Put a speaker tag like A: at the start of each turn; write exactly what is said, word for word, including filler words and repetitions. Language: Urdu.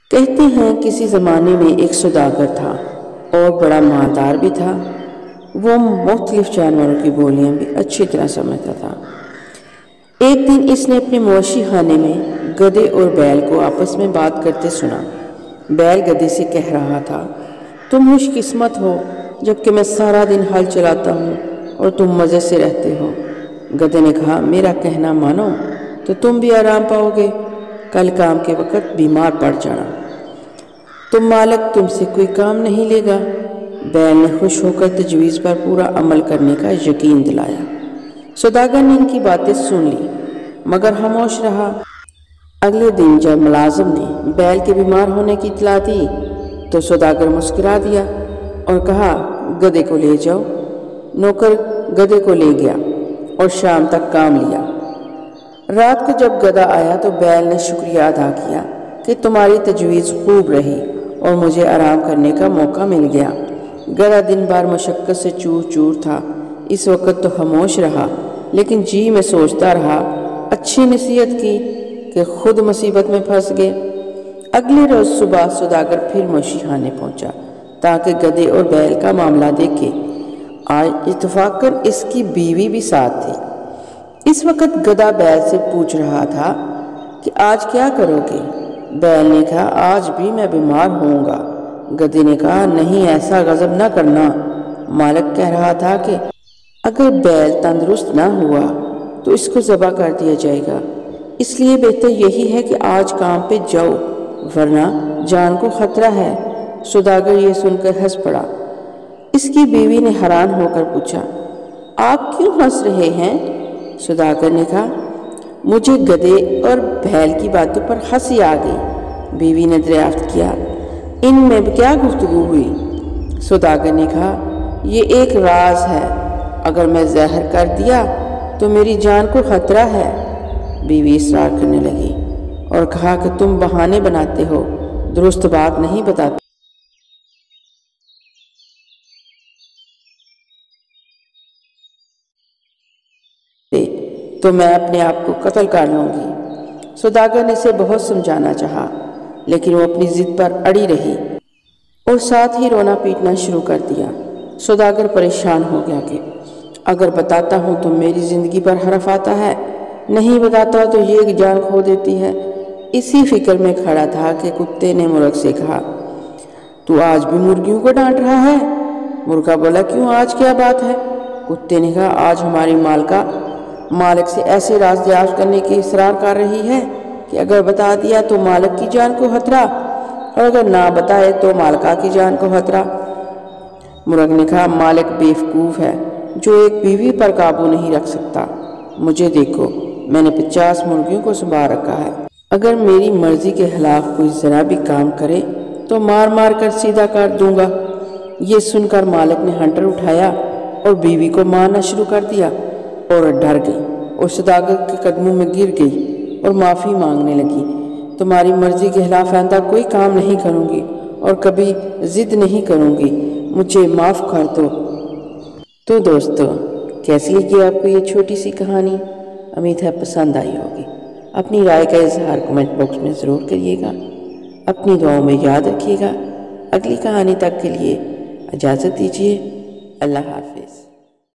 A: کہتے ہیں کسی زمانے میں ایک سوداگر تھا اور بڑا مالدار بھی تھا۔ وہ مختلف جانوروں کی بولیاں بھی اچھی طرح سمجھتا تھا۔ ایک دن اس نے اپنے مویشی خانے میں گدھے اور بیل کو آپس میں بات کرتے سنا۔ بیل گدھے سے کہہ رہا تھا، تم خوش قسمت ہو جبکہ میں سارا دن ہل چلاتا ہوں اور تم مزے سے رہتے ہو۔ گدھے نے کہا، میرا کہنا مانو تو تم بھی آرام پاؤ گے، کل کام کے وقت بیمار پڑ جانا تو مالک تم سے کوئی کام نہیں لے گا۔ بیل نے خوش ہو کر تجویز پر پورا عمل کرنے کا یقین دلایا۔ سوداگر نے ان کی باتیں سن لی مگر خاموش رہا۔ اگلے دن جب ملازم نے بیل کے بیمار ہونے کی اطلاع دی تو سوداگر مسکرا دیا اور کہا، گدھے کو لے جاؤ۔ نوکر گدھے کو لے گیا اور شام تک کام لیا۔ رات کو جب گدھا آیا تو بیل نے شکریہ ادا کیا کہ تمہاری تجویز خوب رہی اور مجھے آرام کرنے کا موقع مل گیا۔ گدھا دن بھر مشقت سے چور چور تھا، اس وقت تو خاموش رہا لیکن جی میں سوچتا رہا، اچھی نصیحت کی کہ خود مصیبت میں پھنس گئے۔ اگلے روز صبح سوداگر پھر مویشی خانے پہنچا تاکہ گدھے اور بیل کا معاملہ دیکھے۔ آج اتفاقاً اس کی بیوی بھی ساتھ تھی۔ اس وقت گدھا بیل سے پوچھ رہا تھا کہ آج کیا کرو گے؟ بیل نے کہا، آج بھی میں بیمار ہوں گا۔ گدھے نے کہا، نہیں، ایسا غضب نہ کرنا۔ مالک کہہ رہا تھا کہ اگر بیل تندرست نہ ہوا تو اس کو ذبح کر دیا جائے گا، اس لیے بہتر یہی ہے کہ آج کام پہ جاؤ ورنہ جان کو خطرہ ہے۔ سوداگر یہ سن کر ہنس پڑا۔ اس کی بیوی نے حیران ہو کر پوچھا، آپ کیوں ہنس رہے ہیں؟ سوداگر نے کہا، مجھے گدھے اور بیل کی باتوں پر ہنسی آ گئی۔ بیوی نے دریافت کیا، ان میں کیا گفتگو ہوئی؟ سوداگر نے کہا، یہ ایک راز ہے، اگر میں زہر کر دیا تو میری جان کو خطرہ ہے۔ بیوی اصرار کرنے لگی اور کہا کہ تم بہانے بناتے ہو، درست بات نہیں بتاتے۔ تو میں اپنے آپ کو قتل کر لوں گی۔ سوداگر نے اسے بہت سمجھانا چاہا لیکن وہ اپنی ضد پر اڑی رہی اور ساتھ ہی رونا پیٹنا شروع کر دیا۔ سوداگر پریشان ہو گیا کہ اگر بتاتا ہوں تو میری زندگی پر حرف آتا ہے، نہیں بتاتا تو یہ جان کھو دیتی ہے۔ اسی فکر میں کھڑا تھا کہ کتے نے مرغ سے کہا، تو آج بھی مرغیوں کو ڈانٹ رہا ہے؟ مرغا بولا، کیوں، آج کیا بات ہے؟ کتے نے کہا، آج ہماری مالکہ مالک سے ایسے راز دریافت کرنے کی اصرار کر رہی ہے کہ اگر بتا دیا تو مالک کی جان کو خطرہ اور اگر نہ بتائے تو مالکہ کی جان کو خطرہ۔ مرغ نے کہا، مالک بیوقوف ہے جو ایک بیوی پر قابو نہیں رکھ سکتا۔ مجھے دیکھو، میں نے پچاس مرغیوں کو سنبھال رکھا ہے، اگر میری مرضی کے خلاف کوئی ذرا بھی کام کرے تو مار مار کر سیدھا کر دوں گا۔ یہ سن کر مالک نے ہنٹر اٹھایا اور بیوی کو مارنا شروع کر دیا اور ڈر گئی اور سوداگر کے قدموں میں گر گئی اور معافی مانگنے لگی۔ تمہاری مرضی کے خلاف آئندہ کوئی کام نہیں کروں گی اور کبھی ضد نہیں کروں گی، مجھے معاف کر دو۔ تو دوستو، کیسی لگی آپ کو یہ چھوٹی سی کہانی؟ امید ہے پسند آئی ہوگی۔ اپنی رائے کا اظہار کمنٹ باکس میں ضرور کریے گا۔ اپنی دعاؤں میں یاد رکھیے گا۔ اگلی کہانی تک کے لیے اجازت دیجیے۔ اللہ حافظ۔